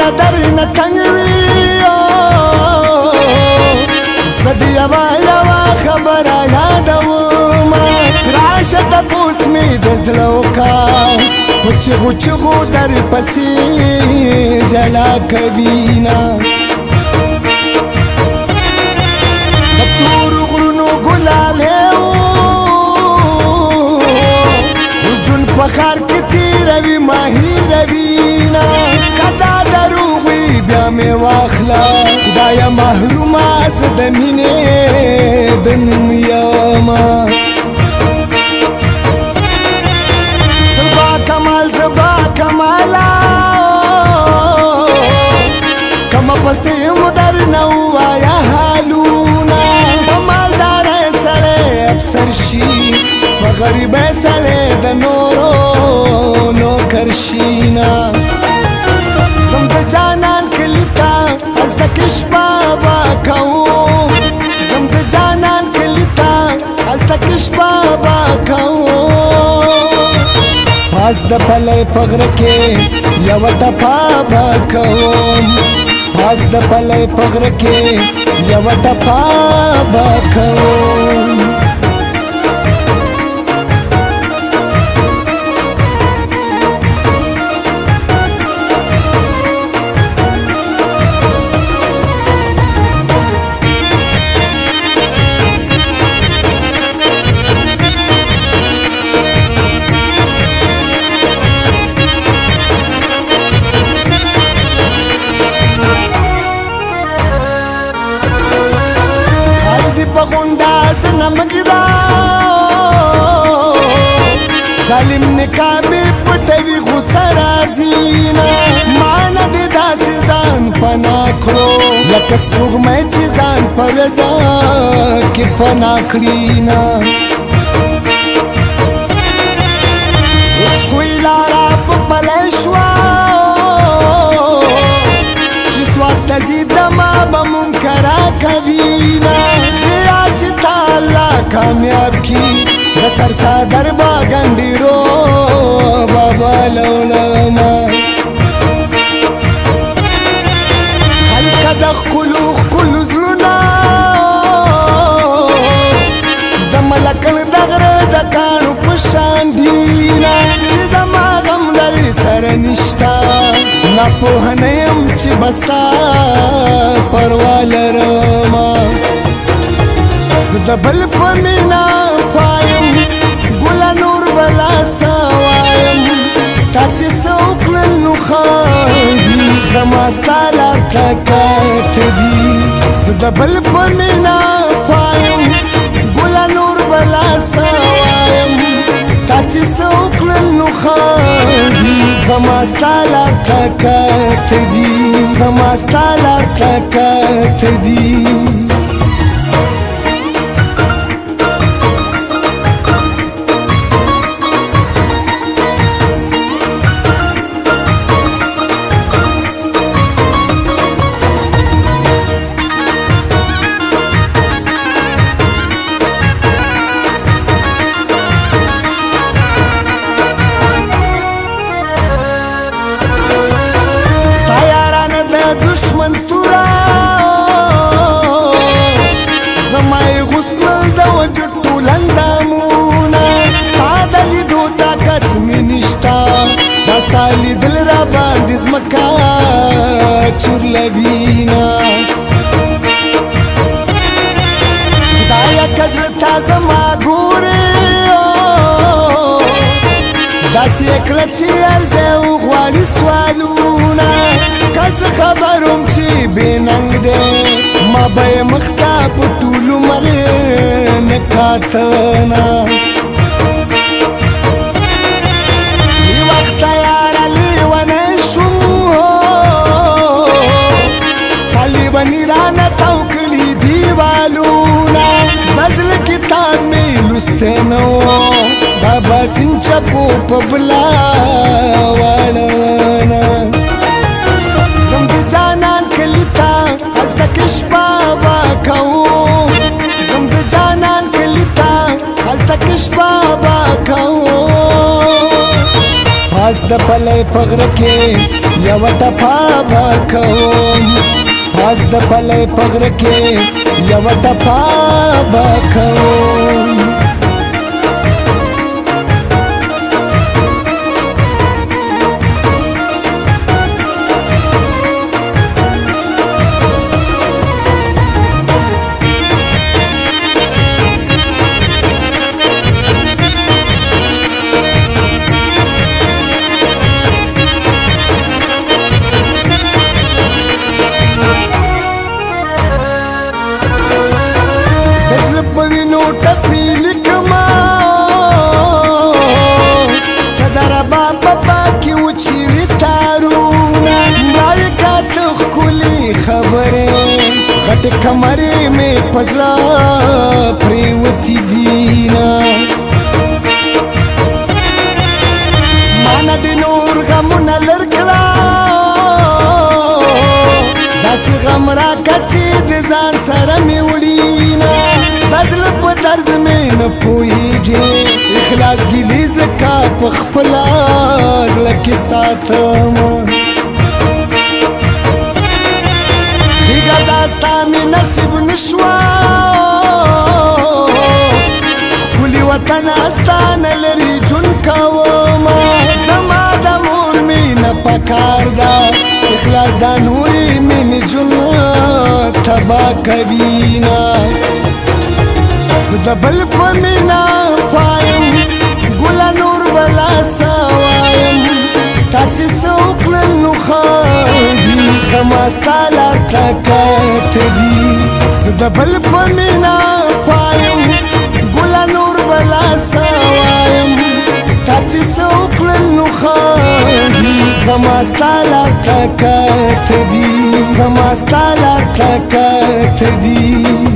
در نتنگوی زدی یوا خبر یادوما راشه تپوس می دزلو کا چغو چغو در پسی جلا کبینا تور غرونو ګلاله جون پخار کی تیروی ماهی روینا کدا دروغی بیا می واخلا خدایا محروم از د مینې د نوم یما تبا کمال زبا کمالا کما پسې مدر نو آیا حالونا کمالدار سړی افسر شي غریب سړی د نورو نوکر شینا زم د جانان کلی تا هلته کې شپه به کوم زم د جانان کلی تا هلته کې شپه به کوم پاس د پلی په غره کې یوه ټپه به کوم پاس د پلی په غره کې یوه ټپه به کوم مگدا ظالم نکابی پټوي غوسه رازینا مان دې داسې ځان پنا کړو لکه سپوږمۍ چې ځان پر رضا کې پنا کړي نا اوس خو یې لاره په پلی شوه چې سوار ته ځي دمه به منکره کوي نا کامیاب کی د سر صدر با ګنډیرو بابا لولما خلک د ښکلو زړونه د ملکن د غره د کاڼو په شان دي نه چې زما غم لرې سره نشته ناپوه نه یم چې بس ستا پروا لرمه زه د بل په مینا پایم ګله نور بلا څه وایم تا چې څه وکړل نو ښه دي زما ستا لار تکات دي زه د بل په مینا پایم ګله نور بلا څه وایم تا چې څه وکړل نو ښه دي زما ستا لار تکات دي زما ستا لار تکات دي دشمن تورا زمای غسل د وجود ټول اندامونه ستا د لیدو طاقت مې نشته دا ستا لیدل را باندې ځمکه چورلوینه خدایه که زړه تا زما ګورې داسې یې کړه چې عرضه وغواړي سوالونه که زه خبروم چې بې ننګ دی ما به یې مخ ته په ټول عمر نه کاته نه بې وخته یاره لیونی شوم طالباني رانه تاو کړي دیوالونه د زړه کتاب مې لوستی نه و بابا سینچپو په بلا واړونه زم د جانان کلي ته هلته کې شپه به کوم زم د جانان کلي ته هلته کې شپه به کوم پاس د پلی په غره کې یو ټپه به کوم پاس د پلی په غره کې یو ټپه به کوم پوینو ټپی لیکما تدر بابا باکی وچیلی تارونا مالکات خکولی خبره غٹ کمری میں پزلا پریوتی دینا مانا دی نور غمونا لرکلا داسی غم را کچی دی زان سرمی ولینا دازل په درد مې نه پوهېږي اخلاص ګیلې زکا په خپله زړه کې ساتم ښېګه دا ستا مې نصیب نه شوه ښکلي وطن ستا نه لرې ژوند کومه زما د مور مینه پکار ده اخلاص دا نورې مینې ژوند تباه کوینه زه د بل په مینا پایم ګله نور بلا سوایم تا چې څه وکړل نو ښه دي زما ستا لار تکته دي زه د بل په مینا پایم ګله نور بلا سوایم تا چې څه وکړل نو ښه دي زما ستا لار تکته دي زما ستا لار تکته دي